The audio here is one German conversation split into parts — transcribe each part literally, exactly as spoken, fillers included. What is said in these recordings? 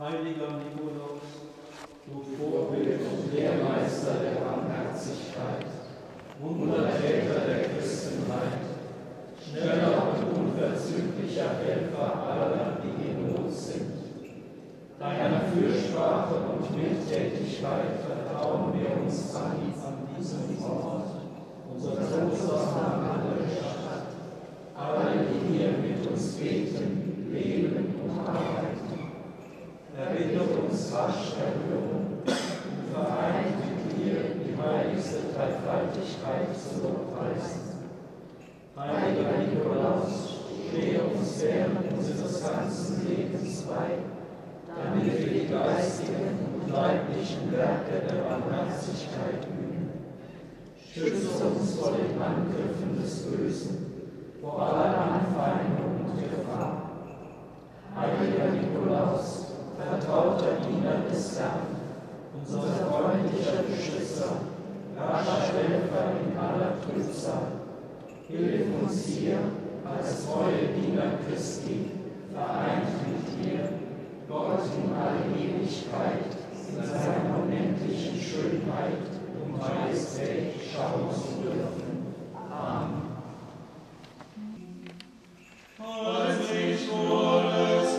Heiliger Nikolaus, du Vorbild und Lehrmeister der Barmherzigkeit, Wundertäter der Christenheit, schneller und unverzüglicher Helfer aller, die in Not sind. Deiner Fürsprache und Mildtätigkeit vertrauen wir uns an, an diesem Ort, unser großer Name Stadt, alle, die hier mit uns beten, leben und arbeiten. Erbitte uns rasch Erhörung und vereint mit dir die heiligste Dreifaltigkeit zu Lobpreisen. Heiliger Nikolaus, stehe uns während unseres ganzen Lebens bei, damit wir die geistigen und leiblichen Werke der Barmherzigkeit üben. Schütze uns vor den Angriffen des Bösen, vor aller Anfeindung und Gefahr. Heiliger Nikolaus, vertrauter Diener des Herrn, unser freundlicher Beschützer, rascher Helfer in aller Trübsal, hilf uns hier als treue Diener Christi, vereint mit dir, Gott in alle Ewigkeit, in seiner unendlichen Schönheit und Majestät schauen zu dürfen. Amen. Als ich volles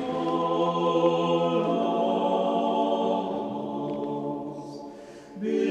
Be